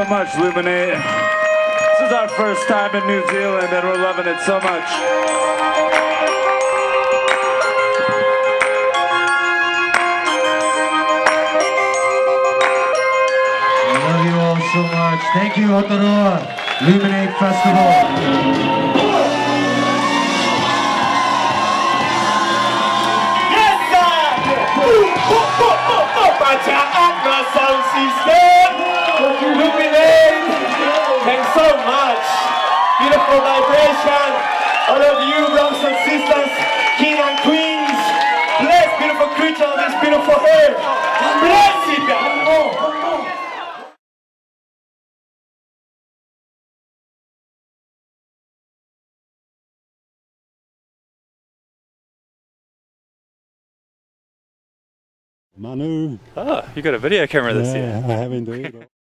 much, Luminate. This is our first time in New Zealand and we're loving it so much. I love you all so much. Thank you, Aotearoa. Luminate Festival. Sound system, Luminate, thanks so much. Beautiful vibration, all of you brothers and sisters, king and queens. Bless beautiful creature, this beautiful hair. Bless it. Manu. Oh, you got a video camera this year. Yeah, I have indeed.